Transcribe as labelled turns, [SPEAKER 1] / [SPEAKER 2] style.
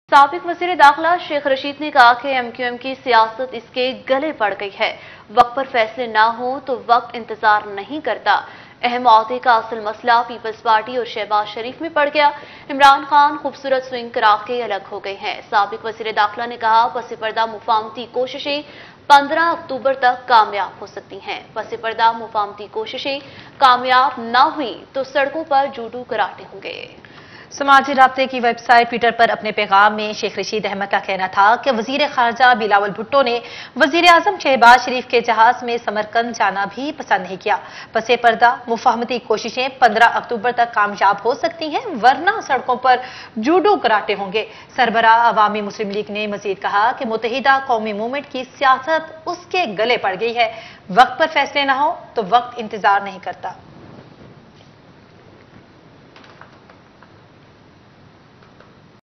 [SPEAKER 1] साबिक वज़ीर दाखिला शेख रशीद ने कहा कि एमक्यूएम की सियासत इसके गले पड़ गई है। वक्त पर फैसले ना हो तो वक्त इंतजार नहीं करता। अहम ओहदे का असल मसला पीपल्स पार्टी और शहबाज शरीफ में पड़ गया। इमरान खान खूबसूरत स्विंग करा के अलग हो गए हैं। साबिक वज़ीर दाखिला ने कहा, पस पर्दा मुफाहमती कोशिशें 15 अक्टूबर तक कामयाब हो सकती हैं। पस पर्दा मुफाहमती कोशिशें कामयाब न हुई तो सड़कों पर जूडू कराटे होंगे।
[SPEAKER 2] समाजी राब्ते की वेबसाइट ट्विटर पर अपने पैगाम में शेख रशीद अहमद का कहना था कि वजीर खारजा बिलावल भुट्टो ने वजीर आजम शहबाज शरीफ के जहाज में समरकंद जाना भी पसंद नहीं किया। पसे पर्दा मुफाहमती कोशिशें 15 अक्टूबर तक कामयाब हो सकती हैं, वरना सड़कों पर जूडो कराटे होंगे। सरबराह अवामी मुस्लिम लीग ने मजीद कहा कि मुत्तहिदा कौमी मूवमेंट की सियासत उसके गले पड़ गई है। वक्त पर फैसले न हो तो वक्त इंतजार नहीं करता।